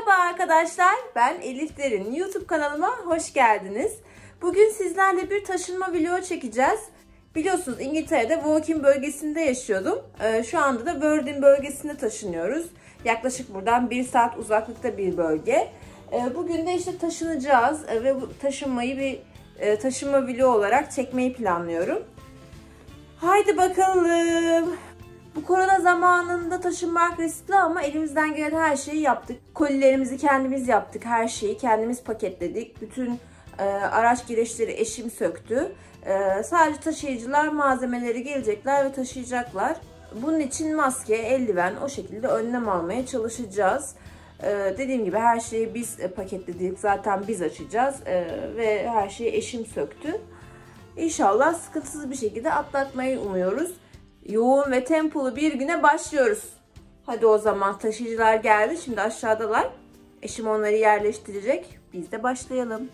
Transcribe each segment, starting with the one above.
Merhaba arkadaşlar, ben Elif Derin. YouTube kanalıma hoş geldiniz. Bugün sizlerle bir taşınma vlogu çekeceğiz. Biliyorsunuz İngiltere'de Woking bölgesinde yaşıyordum. Şu anda da Worthing bölgesine taşınıyoruz. Yaklaşık buradan 1 saat uzaklıkta bir bölge. Bugün de işte taşınacağız ve bu taşınmayı bir taşınma vlogu olarak çekmeyi planlıyorum. Haydi bakalım. Bu korona zamanında taşınmak riskli ama elimizden gelen her şeyi yaptık. Kolilerimizi kendimiz yaptık, her şeyi kendimiz paketledik. Bütün araç gereçleri eşim söktü. Sadece taşıyıcılar malzemeleri gelecekler ve taşıyacaklar. Bunun için maske, eldiven o şekilde önlem almaya çalışacağız. Dediğim gibi her şeyi biz paketledik. Zaten biz açacağız ve her şeyi eşim söktü. İnşallah sıkıntısız bir şekilde atlatmayı umuyoruz. Yoğun ve tempolu bir güne başlıyoruz. Hadi o zaman, taşıyıcılar geldi. Şimdi aşağıdalar. Eşim onları yerleştirecek. Biz de başlayalım.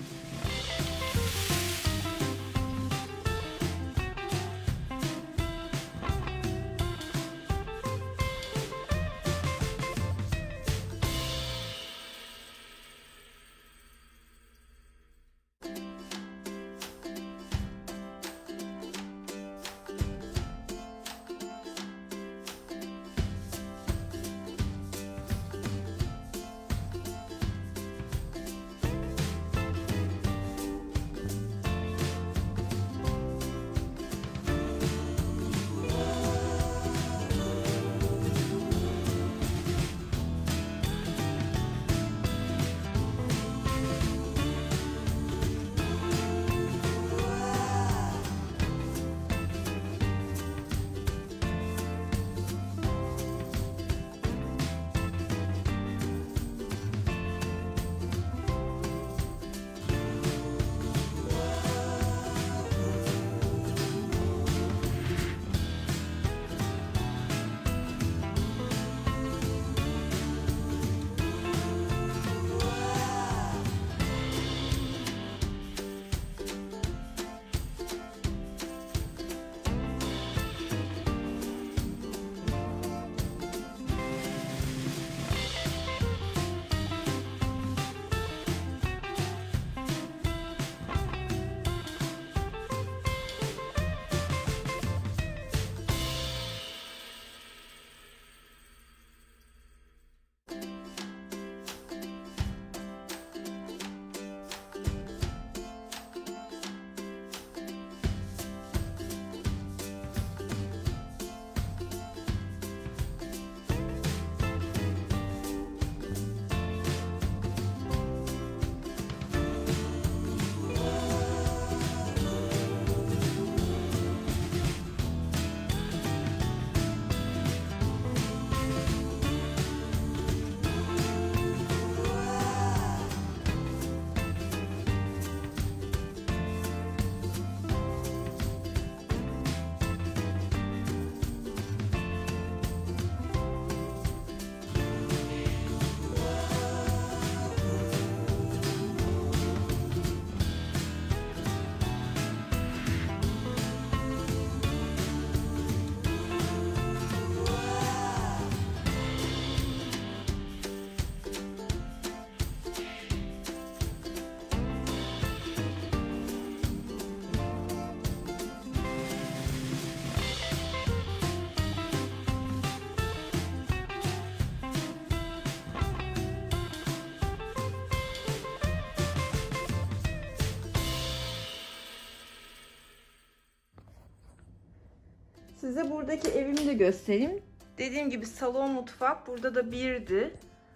Size buradaki evimi de göstereyim. Dediğim gibi salon, mutfak burada da birdi.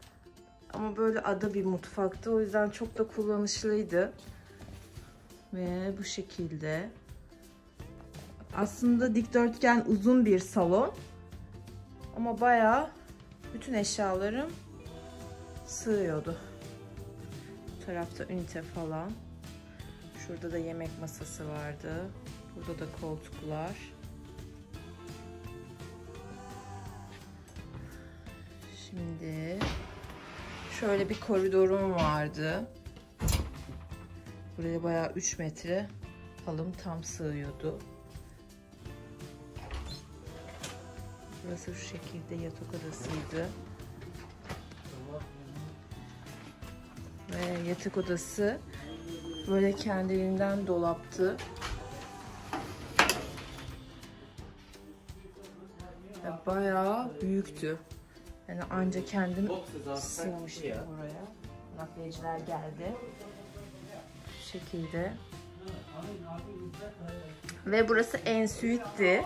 Ama böyle ada bir mutfaktı. O yüzden çok da kullanışlıydı. Ve bu şekilde. Aslında dikdörtgen uzun bir salon. Ama bayağı bütün eşyalarım sığıyordu. Bu tarafta ünite falan. Şurada da yemek masası vardı. Burada da koltuklar. Şimdi şöyle bir koridorum vardı. Buraya bayağı 3 metre halım tam sığıyordu. Burası şu şekilde yatak odasıydı. Ve yatak odası böyle kendiliğinden dolaptı. Ve bayağı büyüktü. Yani anca kendim sığmıştım buraya. Nakliyeciler geldi. Bu şekilde. Ve burası en suite'ti.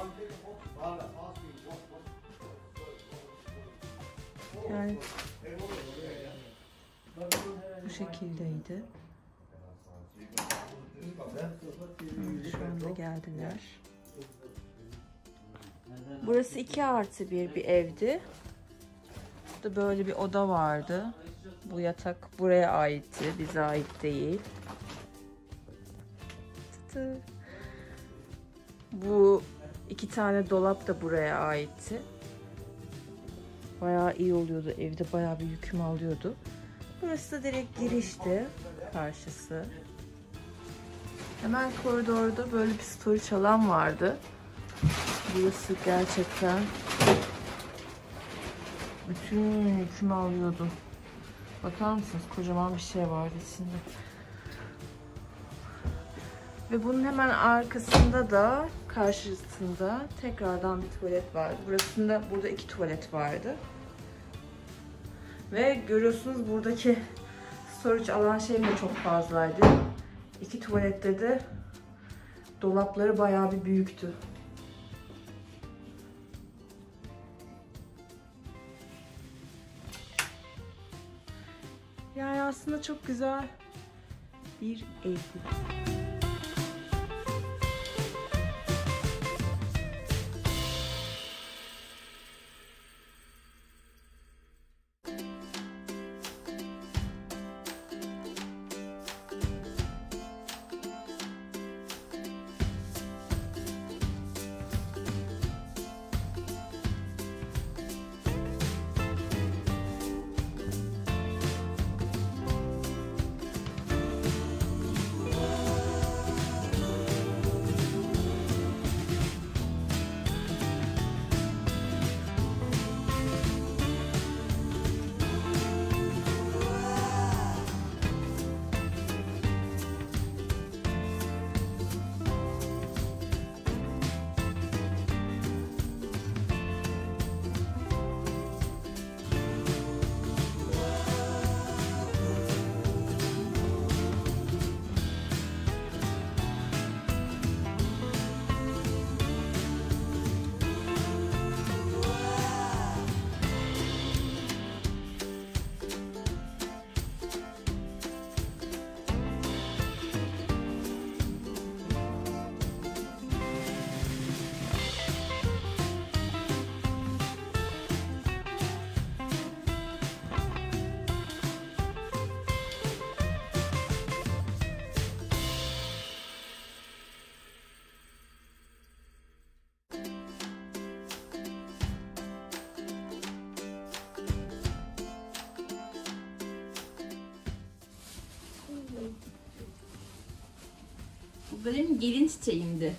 Yani bu şekildeydi. Şu anda geldiler. Burası 2+1 bir evdi. Burada böyle bir oda vardı. Bu yatak buraya aitti. Bize ait değil. Bu 2 tane dolap da buraya aitti. Bayağı iyi oluyordu. Evde bayağı bir yükümü alıyordu. Burası da direkt girişti. Karşısı. Hemen koridorda böyle bir storage alan vardı. Burası gerçekten bütün yükümü alıyordu. Bakar mısınız? Kocaman bir şey vardı içinde. Ve bunun hemen arkasında da karşısında tekrardan bir tuvalet vardı. Burada 2 tuvalet vardı. Ve görüyorsunuz buradaki storage alan şeyim de çok fazlaydı. 2 tuvalette de dolapları bayağı bir büyüktü. Yani aslında çok güzel bir evdi. Bu benim gelin çiçeğimdi.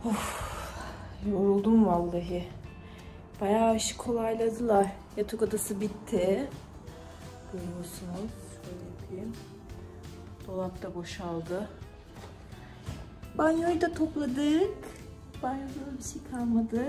Yoruldum vallahi. Bayağı işi kolayladılar. Yatak odası bitti. Görüyorsunuz. Şöyle yapayım. Dolap da boşaldı. Banyoyu da topladık. Banyoda bir şey kalmadı.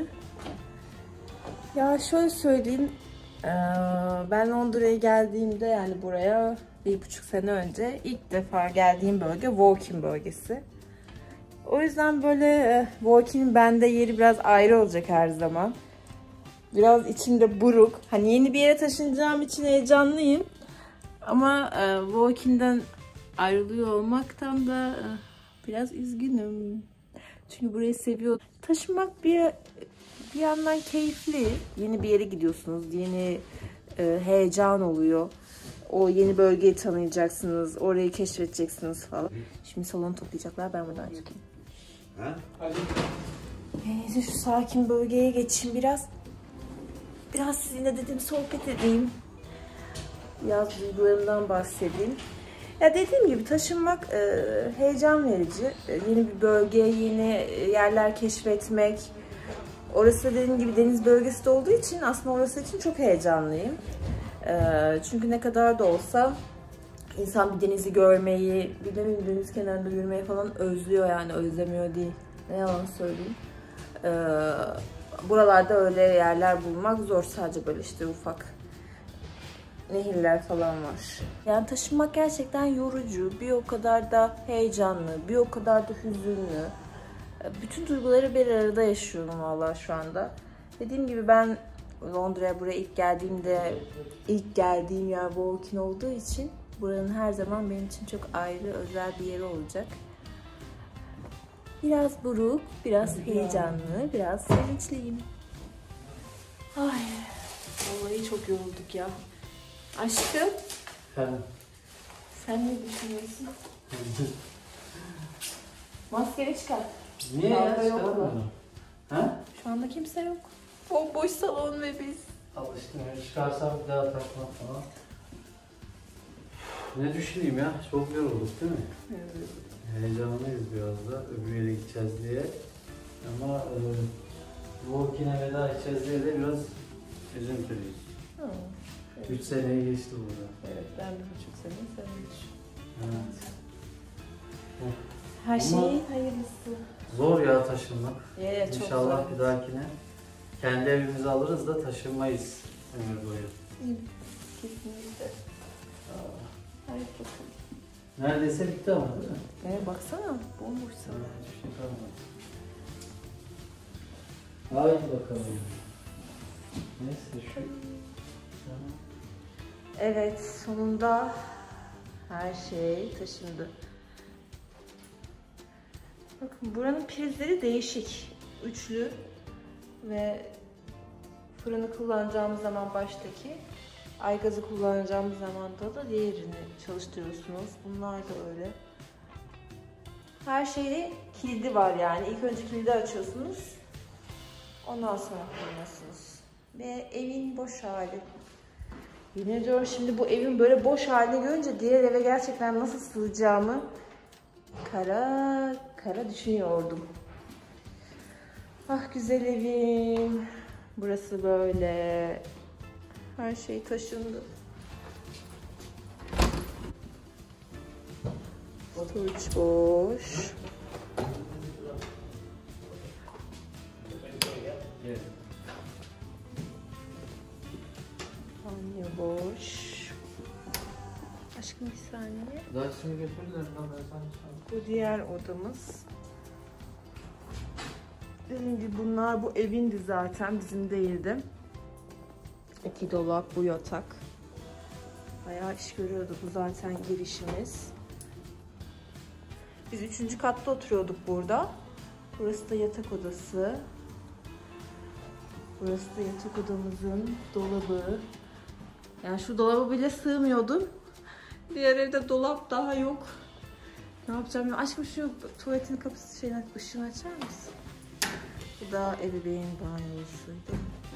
Ya şöyle söyleyeyim. Ben Londra'ya geldiğimde, yani buraya 1,5 sene önce ilk defa geldiğim bölge Woking bölgesi. O yüzden böyle Woking'in bende yeri biraz ayrı olacak her zaman. Biraz içimde buruk. Hani yeni bir yere taşınacağım için heyecanlıyım. Ama Woking'den ayrılıyor olmaktan da biraz üzgünüm. Çünkü burayı seviyorum. Taşınmak bir yandan keyifli. Yeni bir yere gidiyorsunuz. Yeni heyecan oluyor. O yeni bölgeyi tanıyacaksınız. Orayı keşfedeceksiniz falan. Şimdi salonu toplayacaklar. Ben buradan çıkayım. Ha? Neyse şu sakin bölgeye geçeyim biraz. Biraz sizinle dedim sohbet edeyim. Biraz duygularımdan bahsedeyim. Ya dediğim gibi taşınmak heyecan verici. Yeni bir bölge, yeni yerler keşfetmek. Orası da dediğim gibi deniz bölgesi de olduğu için aslında orası için çok heyecanlıyım. Çünkü ne kadar da olsa insan bir denizi görmeyi, bir de deniz kenarında yürümeyi falan özlüyor, yani özlemiyor değil. Ne yalan söyleyeyim. Buralarda öyle yerler bulmak zor, sadece böyle işte ufak nehirler falan var. Yani taşınmak gerçekten yorucu, bir o kadar da heyecanlı, bir o kadar da hüzünlü. Bütün duyguları bir arada yaşıyorum vallahi şu anda. Dediğim gibi ben Londra'ya buraya ilk geldiğim yer Woking olduğu için buranın her zaman benim için çok ayrı, özel bir yeri olacak. Biraz buruk, biraz heyecanlı, biraz sevinçliyim. Ay, vallahi çok yorulduk ya. Aşkım, sen ne düşünüyorsun? Maskeni çıkar. Niye ya? Çıkarmıyorum. Ha? Şu anda kimse yok. Bomboş salon ve biz. Alıştım ya. Çıkarsam bir daha takmak falan. Ne düşüneyim ya? Çok yorulduk değil mi? Evet. Heyecanlıyız biraz da. Öbür yere gideceğiz diye. Ama Woking'e veda edeceğiz diye de biraz üzüntülüyüz. Evet. 3 seneyi geçti burada. Evet, ben 1,5 sene sevmiş. Evet. Her Ama şeyin hayırlısı. zor ya taşınmak. Evet, çok İnşallah zor. bir dahakine kendi evimizi alırız da taşınmayız ömür boyu. Kesinlikle. Hayır bakalım. Neredeyse bitti ama değil mi? Baksana, bomboş salon. Evet, hiçbir şey kalmadı. Haydi bakalım. Neyse şu... Evet, sonunda her şey taşındı. Bakın buranın prizleri değişik. Üçlü ve fırını kullanacağımız zaman baştaki, aygazı kullanacağımız zamanda da diğerini çalıştırıyorsunuz. Bunlar da öyle. Her şeyde kilidi var yani. İlk önce kilidi açıyorsunuz. Ondan sonra kullanıyorsunuz. Ve evin boş hali. Yemin ediyorum şimdi bu evin böyle boş halini görünce diğer eve gerçekten nasıl sığacağımı kara düşünüyordum. Ah güzel evim. Burası böyle. Her şey taşındı. Storage boş. Banyo boş. Aşkım bir saniye. Dersimi götürdüler. Bu diğer odamız. Dediğim gibi bunlar bu evindi zaten, bizim değildi. 2 dolap, bu yatak. Bayağı iş görüyordu, bu zaten girişimiz. Biz 3. katta oturuyorduk burada. Burası da yatak odası. Burası da yatak odamızın dolabı. Yani şu dolaba bile sığmıyordum. Diğer evde dolap daha yok. Ne yapacağım ya? Aşkım şu tuvaletin kapısı ışığını açar mısın? Bu da ebeveyn banyosuydu.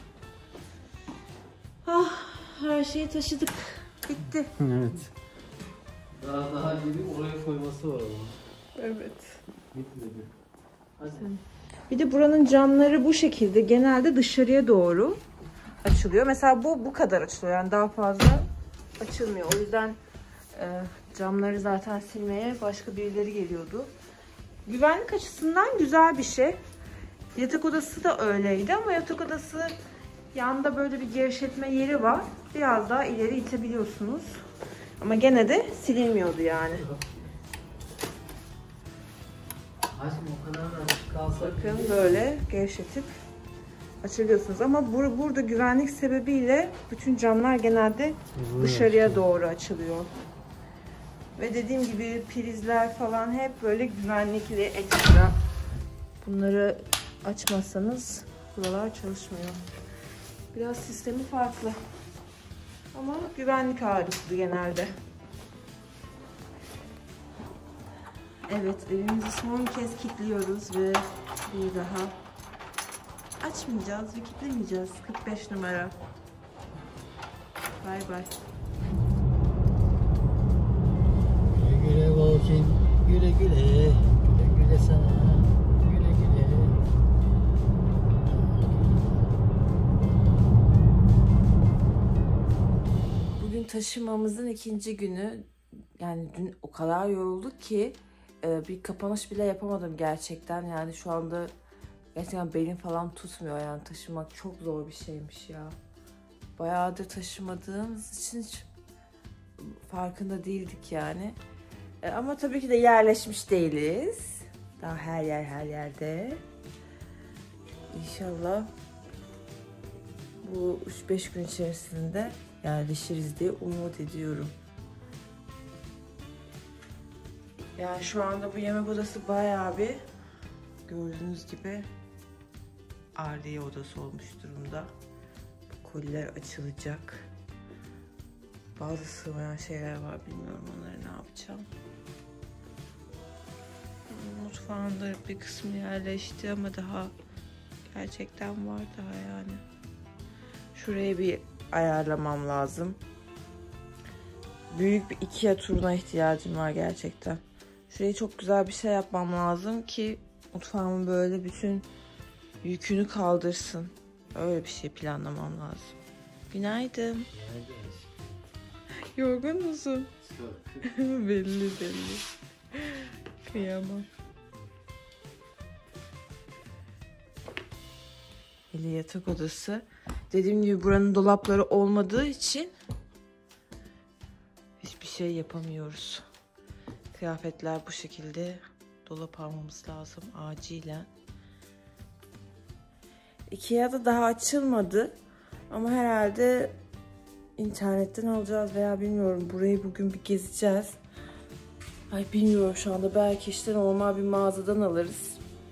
Ah, her şeyi taşıdık. Bitti. Evet. Daha gibi oraya koyması var ama. Evet. Bitmedi. Hadi. Bir de buranın camları bu şekilde genelde dışarıya doğru açılıyor. Mesela bu kadar açılıyor. Yani daha fazla açılmıyor. O yüzden camları zaten silmeye başka birileri geliyordu. Güvenlik açısından güzel bir şey. Yatak odası da öyleydi ama yatak odası yanında böyle bir gevşetme yeri var. Biraz daha ileri itebiliyorsunuz. Ama gene de silinmiyordu yani. Aşkım o kadar da açık kalsa. Bakın böyle gevşetip açabiliyorsunuz. Ama burada güvenlik sebebiyle bütün camlar genelde dışarıya doğru açılıyor. Ve dediğim gibi prizler falan hep böyle güvenlikli ekstra. Bunları açmazsanız buralar çalışmıyor. Biraz sistemi farklı. Ama güvenlik ağırlıklı genelde. Evet, evimizi son kez kilitliyoruz ve bir daha açmayacağız ve kilitlemeyeceğiz. 45 numara. Bay bay. Güle güle Volkin. Güle güle. Güle güle sana. Güle güle. Bugün taşımamızın ikinci günü. Yani dün o kadar yorulduk ki bir kapanış bile yapamadım gerçekten. Yani şu anda gerçekten belim falan tutmuyor. Yani taşımak çok zor bir şeymiş ya. Bayağıdır taşımadığımız için hiç farkında değildik yani. Ama tabii ki de yerleşmiş değiliz. Daha her yerde. İnşallah bu 3-5 gün içerisinde yerleşiriz diye umut ediyorum. Yani şu anda bu yemek odası bayağı bir gördüğünüz gibi ardiye odası olmuş durumda. Bu koliler açılacak. Bazı sığmayan şeyler var, bilmiyorum onları ne yapacağım. Mutfağında bir kısmı yerleşti ama daha gerçekten var daha yani. Şuraya bir ayarlamam lazım. Büyük bir IKEA turuna ihtiyacım var gerçekten. Şuraya çok güzel bir şey yapmam lazım ki mutfağımın böyle bütün yükünü kaldırsın. Öyle bir şey planlamam lazım. Günaydın. Yorgun musun? belli. Kıyamam. Eli yatak odası. Dediğim gibi buranın dolapları olmadığı için hiçbir şey yapamıyoruz. Kıyafetler bu şekilde, dolap almamız lazım acilen. IKEA'da daha açılmadı ama herhalde internetten alacağız veya bilmiyorum, burayı bugün bir gezeceğiz. Ay bilmiyorum şu anda, belki işte normal bir mağazadan alırız.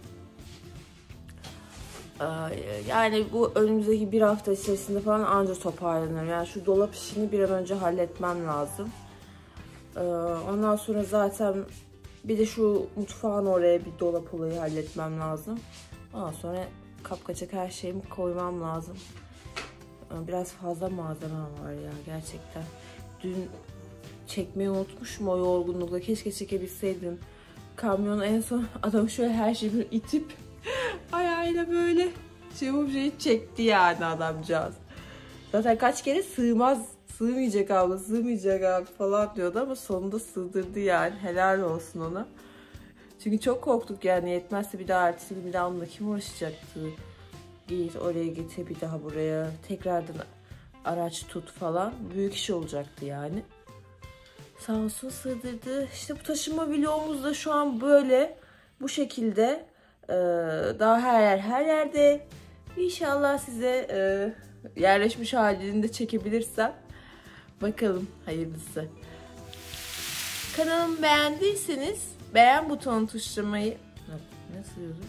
Yani bu önümüzdeki bir hafta içerisinde falan anca toparlanır. Yani şu dolap işini bir an önce halletmem lazım. Ondan sonra zaten bir de şu mutfağın oraya bir dolap olayı halletmem lazım. Ondan sonra kapkaçak her şeyimi koymam lazım. Biraz fazla malzeme var ya gerçekten. Dün çekmeyi unutmuşum o yorgunlukla. Keşke çekebilseydim. Kamyonu en son adam şöyle her şeyi bir itip ayağıyla böyle şeyi çekti yani adamcağız. Zaten kaç kere sığmayacak abi falan diyordu ama sonunda sığdırdı yani. Helal olsun ona. Çünkü çok korktuk yani, yetmezse bir daha ertesi gün bir daha onunla kim uğraşacaktı? Git oraya git, bir daha buraya tekrardan araç tut falan. Büyük iş olacaktı yani. Sağ olsun sığdırdı. İşte bu taşıma vlogumuz da şu an böyle. Bu şekilde. Daha her yerde. İnşallah size yerleşmiş halini de çekebilirsem. Bakalım hayırlısı. Kanalımı beğendiyseniz beğen butonu tuşlamayı... Nasıl diyordum?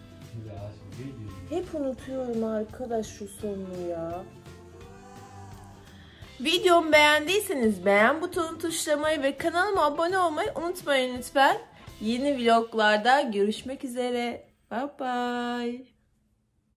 Hep unutuyorum arkadaş şu sonunu ya. Videomu beğendiyseniz beğen butonu tuşlamayı ve kanalıma abone olmayı unutmayın lütfen. Yeni vloglarda görüşmek üzere. Bye bye.